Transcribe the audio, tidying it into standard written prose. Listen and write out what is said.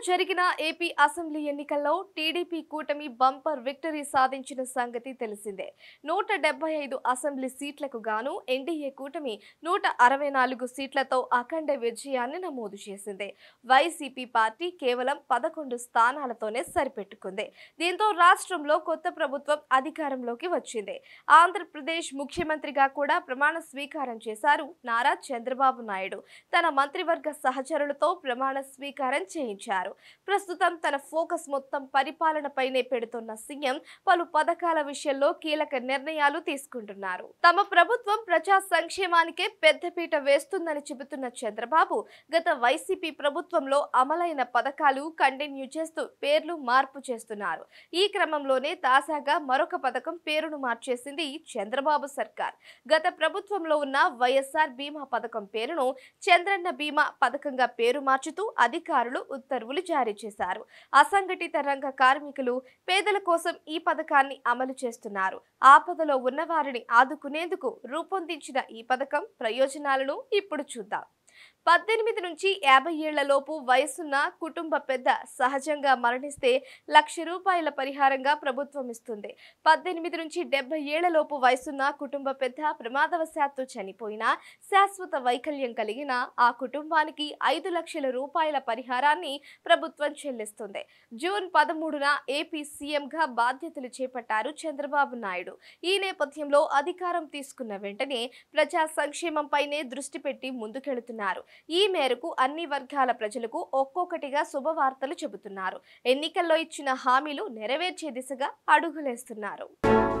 జరిగిన AP assembly ఎన్నికల్లో టీడీపీ కూటమి బంపర్ విక్టరీ సాధించిన సంగతి తెలిసిందే. 175 అసెంబ్లీ సీట్లకు గాను ఎన్డీఏ కూటమి 164 సీట్లతో అఖండ విజయాన్ని నమోదు చేసింది. వైసీపీ పార్టీ కేవలం 11 స్థానాలతోనే సరిపెట్టుకుంది. దీంతో రాష్ట్రంలో కొత్త ప్రభుత్వం అధికారంలోకి వచ్చింది. ఆంధ్రప్రదేశ్ ముఖ్యమంత్రిగా కూడా ప్రమాణ స్వీకారం చేశారు నారా చంద్రబాబు నాయుడు. తన మంత్రివర్గ సహచరులతో ప్రమాణ స్వీకారం చేయించారు. ప్రస్తుతం తన ఫోకస్ మొత్తం పరిపాలనపైనే పెడుతున్న సీఎం పలు పథకాల విషయంలో కీలక నిర్ణయాలు తీసుకుంటున్నారు. తమ ప్రభుత్వం ప్రజా సంక్షేమానికే పెద్దపీట వేస్తుందని చెబుతున్న చంద్రబాబు గత వైసీపీ ప్రభుత్వంలో అమలైన పథకాలు కంటిన్యూ చేస్తూ పేర్లు మార్పు చేస్తున్నారు. ఈ క్రమంలోనే తాజాగా మరొక పథకం పేరును మార్చేసింది చంద్రబాబు సర్కార్. గత ప్రభుత్వంలో ఉన్న వైఎస్ఆర్ బీమా పథకం పేరును చంద్రన్న బీమా పథకంగా పేరు మార్చుతూ అధికారులు ఉత్తర్వులు జారీ చేశారు. అసంఘటిత రంగ కార్మికులు, పేదల కోసం ఈ పథకాన్ని అమలు చేస్తున్నారు. ఆపదలో ఉన్న వారిని ఆదుకునేందుకు రూపొందించిన ఈ పథకం ప్రయోజనాలను ఇప్పుడు చూద్దాం. 18 నుంచి 50 ఏళ్ల లోపు వయసున్న కుటుంబ పెద్ద సహజంగా మరణిస్తే ₹1,00,000 పరిహారంగా ప్రభుత్వం ఇస్తుంది. 18 నుంచి 70 ఏళ్ల లోపు వయసున్న కుటుంబ పెద్ద ప్రమాదవశాత్తు చనిపోయినా, శాశ్వత వైకల్యం కలిగిన ఆ కుటుంబానికి ₹5,00,000 పరిహారాన్ని ప్రభుత్వం చెల్లిస్తుంది. జూన్ 13న ఏపీ సీఎంగా బాధ్యతలు చేపట్టారు చంద్రబాబు నాయుడు. ఈ నేపథ్యంలో అధికారం తీసుకున్న వెంటనే ప్రజా సంక్షేమంపైనే దృష్టి పెట్టి ముందుకెళుతున్నారు. ఈ మేరకు అన్ని వర్గాల ప్రజలకు ఒక్కొక్కటిగా శుభవార్తలు చెబుతున్నారు. ఎన్నికల్లో ఇచ్చిన హామీలు నెరవేర్చే దిశగా అడుగులేస్తున్నారు.